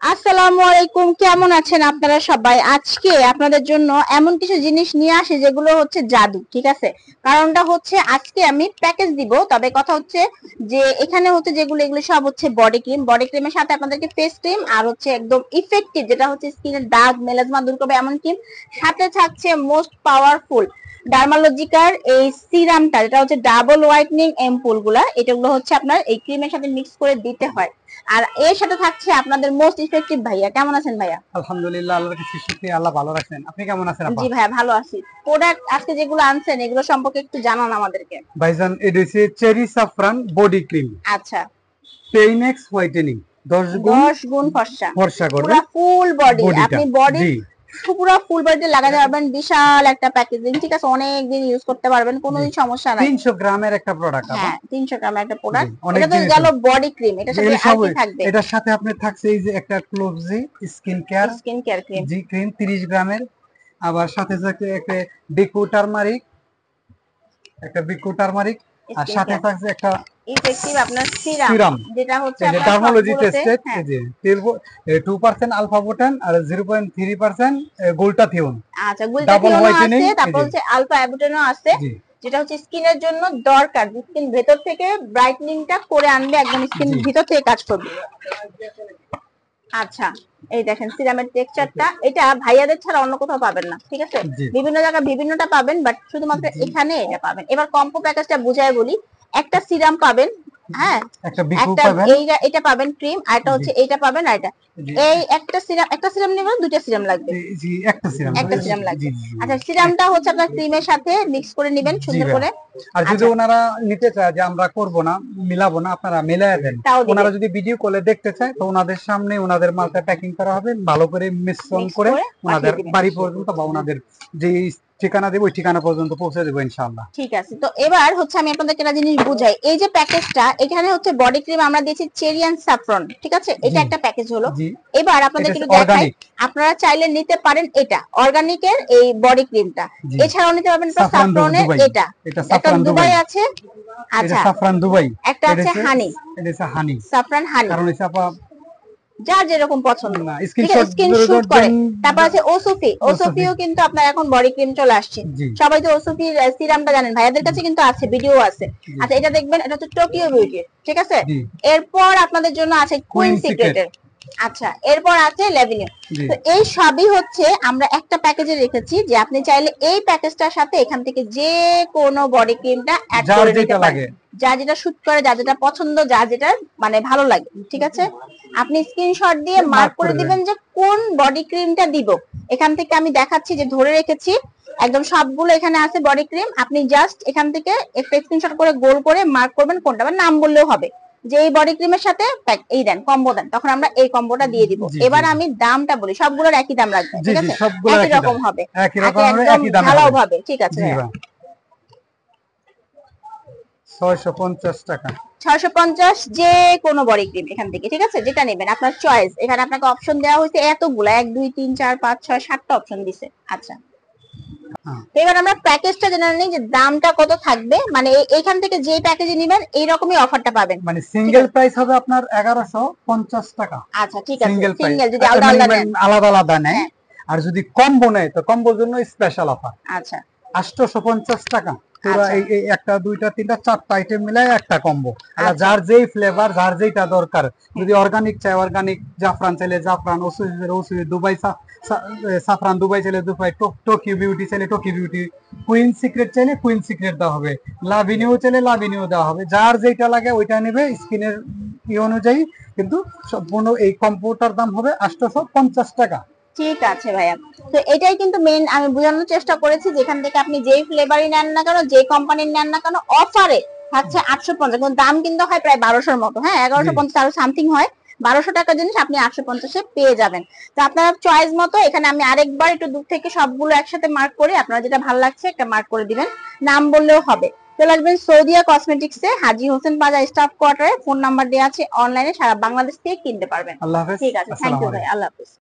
আসসালামু আলাইকুম, কেমন আছেন আপনারা সবাই? আজকে আপনাদের জন্য এমন কিছু জিনিস নিয়ে আসি যেগুলো হচ্ছে জাদু, ঠিক আছে? কারণটা হচ্ছে আজকে আমি প্যাকেজ দিব, তবে কথা হচ্ছে যে এখানে হচ্ছে যেগুলো এগুলো সব হচ্ছে বডি ক্রিমের সাথে আপনাদেরকে ফেস ক্রিম আর হচ্ছে একদম ইফেক্টিভ যেটা হচ্ছে স্কিনের দাগ মেলাজমা দূর করবে এমন ক্রিম, সাথে থাকছে মোস্ট পাওয়ারফুল ডার্মালজিকার এই সিরামটা যেটা হচ্ছে ডাবল হোয়াইটনিং এম্পুল গুলা, এটাগুলো হচ্ছে আপনার এই ক্রিমের সাথে মিক্স করে দিতে হয়। আর এর সাথে থাকছে আপনাদের মোস্ট ইফেক্টিভ ভাইয়া। কেমন আছেন ভাইয়া? আলহামদুলিল্লাহ, আল্লাহর কাছে শুকরিয়া, আল্লাহ ভালো রাখছেন। আপনি কেমন আছেন আপা? জি ভাইয়া, ভালো আছি। প্রোডাক্ট আজকে যেগুলো আনছেন এগুলো সম্পর্কে একটু জানান আমাদেরকে। ভাইজান, এটা হচ্ছে চেরি সাফরান বডি ক্রিম। আচ্ছা। পেইনেক্স হোয়াইটেনিং 10 গুণ ফর্সা। ফর্সা করবে পুরো ফুল বডি, বডিটা। আপনি বডি জি, পুরো ফুল বডিতে লাগাতে পারবেন। বিশাল একটা প্যাকেজিং, ঠিক আছে? অনেক দিন ইউজ করতে পারবেন, কোনো সমস্যা নাই। 300 গ্রামের একটা প্রোডাক্ট আপা। হ্যাঁ, 300 গ্রামের একটা প্রোডাক্ট। অনেক এটা তো জিনিস গেল বডি ক্রিম, এটার সাথে আর কি থাকবে? এটার সাথে আপনি থাকছে এই যে একটা ক্লোভজি স্কিন কেয়ার ক্রিম। জি ক্রিম 30 গ্রামের। আবার সাথে থাকছে একটা বিকু টারমারিক, আর সাথে থাকছে একটা ইফেক্টিভ আপনার সিরাম, সিরাম, যেটা হচ্ছে এই যে আপনার ডার্মালজি সবগুলোতে। টেস্টেড, হ্যাঁ, এই যে 2% আলফা বুটান আর 0.3% গ্লুটাথিওন, আচ্ছা, ডাবল গ্লুটাথিওনও হোয়াইটেনিং। আছে, এই তারপর যে হচ্ছে আলফা অ্যাবুটেনও আছে, জি যেটা হচ্ছে স্কিনের জন্য দরকার। স্কিন ভেতর থেকে ব্রাইটনিংটা করে আনবে, একদম স্কিন জি ভিতর থেকে কাজ করবে। আচ্ছা, এই দেখেন সিরামের টেক্সচারটা, এটা ভাইয়াদের ছাড়া অন্য কোথাও পাবেন না, ঠিক আছে? জি বিভিন্ন জায়গায় বিভিন্নটা পাবেন, বাট শুধুমাত্র জি এখানে এটা পাবেন। এবার কম্পো প্যাকেজটা বুঝায় বলি। একটা সিরাম পাবেন, হ্যাঁ, একটা বিকু একটা পাবেন। এটা পাবেন ক্রিম, আর একটা জি হচ্ছে এইটা পাবেন, আর এটা। জি এই একটা সিরাম নেবেন, দুইটা সিরাম লাগবে? জি একটা সিরাম। একটা সিরাম জি লাগবে। জি আচ্ছা, সিরামটা হচ্ছে আপনার ক্রিমের সাথে মিক্স করে নেবেন জি সুন্দর ভাই। করে। আর যদি আচ্ছা, ওনারা নিতে চায় যে আমরা করব না, মিলাবো না, আপনারা মিলায় দেন। তাও ওনারা দিবেন যদি ভিডিও কলে দেখতে চায় তো ওনাদের সামনে ওনাদের মালটা প্যাকিং করা হবে, ভালো করে মিশ্রণ মিক্স করে করে ওনাদের পাঠিয়ে দিবেন। বাড়ি পর্যন্ত বা ওনাদের যে ঠিকানা দেবে ওই ঠিকানা পর্যন্ত পৌঁছে দেবো ইনশাআল্লাহ। ঠিক আছে, তো এবার হচ্ছে আমি আপনাদেরকে একটা জিনিস বুঝাই। এই যে প্যাকেজটা, এখানে হচ্ছে বডি ক্রিম আমরা দিয়েছি চেরি এন্ড স্যাফরন, ঠিক আছে? এটা জি একটা প্যাকেজ হলো। জি এবার এটা আপনাদেরকে হচ্ছে একটু দেখাই, অর্গানিক। আপনারা চাইলে নিতে পারেন এটা অর্গানিকের এই বডি ক্রিমটা। জি এছাড়াও নিতে পারবেন একটা সাফরান স্যাফরনের দুবাই, এটা। এটা একটা সাফরান দুবাই, দুবাই আছে। এটা আচ্ছা, সাফরান দুবাই। একটা আছে হানি, এটা হচ্ছে হানি। সাফরান হানি, কারণ হচ্ছে আপা যার যেরকম পছন্দ, না ঠিক আছে? স্ক্রিনশট স্কিন শুট করে। তারপর আছে ওসুফি, ওসুফিও কিন্তু আপনার এখন বডি ক্রিম চলে আসছে। জি সবাই তো ওসুফির সিরামটা জানেন, ভাইয়াদের কাছে কিন্তু আছে, ভিডিও আছে। জি আচ্ছা, এটা দেখবেন, এটা হচ্ছে টোকিও বিউটি, ঠিক আছে? জি এরপর আপনাদের জন্য আছে কুইন কুইন সিক্রেট। সিক্রেটের। আচ্ছা, এরপর আছে ল্যাভিনিও। জি তো এই সবই হচ্ছে আমরা একটা প্যাকেজে রেখেছি, যে আপনি চাইলে এই প্যাকেজটার সাথে এখান থেকে যে কোনো বডি ক্রিমটা অ্যাড যার করে নিতে যেটা পারেন। লাগে। যা যেটা শুট করে, যা যেটা পছন্দ, যা যেটা মানে ভালো লাগে, ঠিক আছে? আপনি স্ক্রিনশট দিয়ে মার্ক করে দিবেন যে কোন বডি ক্রিমটা দিব। এখান থেকে আমি দেখাচ্ছি যে ধরে রেখেছি একদম সবগুলো এখানে আছে বডি ক্রিম। আপনি জাস্ট এখান থেকে একটা স্ক্রিনশট করে গোল করে মার্ক করবেন কোনটা, বা নাম বললেও হবে যে এই বডি ক্রিমের সাথে এই দেন কম্বো দেন, তখন আমরা এই কম্বোটা দিয়ে দিব। জি এবার জি আমি দামটা বলি, সবগুলোর একই দাম রাখবেন, জি ঠিক জি আছে? সবগুলো একই একই দাম, রকম হবে, একই রকম হবে, একদম একই দামে ঢালাও হবে। ভাবে, ঠিক আছে জি ভাইয়া? ভাই, 650 টাকা। 650 যে কোনো বডি ক্রিম এখান থেকে, ঠিক আছে? যেটা নেবেন আপনার চয়েস। এখানে আপনাকে অপশন দেওয়া হয়েছে এতগুলা, 1 2 3 4 5 6 7টা অপশন দিছে। আচ্ছা, হ্যাঁ, তো এবার আমরা প্যাকেজটা জেনে নিই যে দামটা কত থাকবে। মানে এইখান থেকে যে প্যাকেজে নেবেন এইরকমই অফারটা পাবেন, মানে ঠিক সিঙ্গেল আছে? প্রাইস হবে আপনার 1150 টাকা। আচ্ছা, ঠিক আছে, সিঙ্গেল প্রাইস, সিঙ্গেল যদি আলাদা আলাদা নেন। আলাদা আলাদা নেয়। হ্যাঁ, আর যদি কম্বো নেয় তো কম্বোর জন্য স্পেশাল অফার আচ্ছা 850 টাকা। পুরো আচ্ছা এই একটা দুইটা তিনটা চারটা আইটেম মিলায় একটা কম্বো। আর আচ্ছা। যার যেই ফ্লেভার, যার যেটা দরকার, যদি অর্গানিক চাই অর্গানিক, জাফরান চাইলে জাফরান, ওসুই দুবাই সাফরান দুবাই চাইলে দুবাই, টোকিও বিউটি চাইলে টোকিও বিউটি, কুইন সিক্রেট চাইলে কুইন সিক্রেট দেওয়া হবে, লাভিনিও চাইলে লাভিনিও দেওয়া হবে। যার যেটা লাগে ওইটা নেবে স্কিনের অনুযায়ী। কিন্তু সম্পূর্ণ এই কম্বোটার দাম হবে 850 টাকা। ঠিক আছে ভাইয়া, তো এটাই কিন্তু মেইন আমি বোঝানোর চেষ্টা করেছি। যেখান থেকে আপনি যেই ফ্লেভারই নেন না কেন, যে কোম্পানির নেন না কেন, অফারে থাকছে 850, কিন্তু দাম কিন্তু হয় প্রায় 1200-র মতো। হ্যাঁ, 1150 আরো সামথিং হয়। 1200 টাকার জিনিস আপনি 850-এ পেয়ে যাবেন। তো আপনার চয়েস মতো এখানে আমি আরেকবার একটু দূর থেকে সবগুলো একসাথে মার্ক করে, আপনারা যেটা ভালো লাগছে একটা মার্ক করে দিবেন, নাম বললেও হবে। চলে আসবেন সৌদিয়া কসমেটিক্সে, হাজী হোসেন প্লাজা স্টাফ কোয়ার্টারে। ফোন নাম্বার দেওয়া আছে, অনলাইনে সারা বাংলাদেশ থেকে কিনতে পারবেন। আল্লাহ হাফেজ, ঠিক আছে, থ্যাংক আসসালামু ইউ ভাই, আলাইকুম। আল্লাহ হাফেজ।